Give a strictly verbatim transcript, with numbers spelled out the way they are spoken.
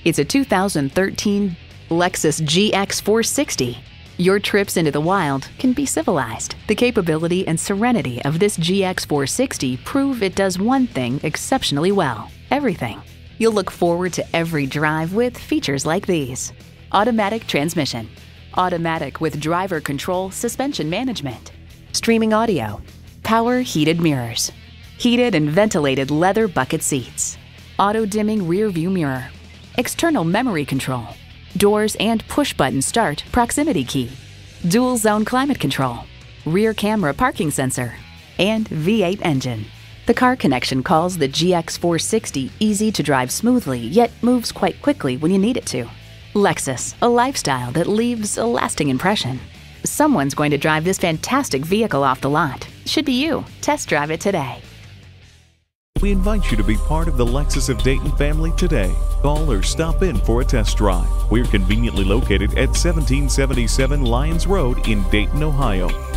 It's a two thousand thirteen Lexus G X four sixty. Your trips into the wild can be civilized. The capability and serenity of this G X four sixty prove it does one thing exceptionally well: everything. You'll look forward to every drive with features like these: automatic transmission, automatic with driver control suspension management, streaming audio, power heated mirrors, heated and ventilated leather bucket seats, auto-dimming rear view mirror, external memory control, doors and push-button start proximity key, dual zone climate control, rear camera parking sensor, and V eight engine. The Car Connection calls the G X four sixty easy to drive smoothly, yet moves quite quickly when you need it to. Lexus, a lifestyle that leaves a lasting impression. Someone's going to drive this fantastic vehicle off the lot. Should be you. Test drive it today. We invite you to be part of the Lexus of Dayton family today. Call or stop in for a test drive. We're conveniently located at seventeen seventy-seven Lyons Road in Dayton, Ohio.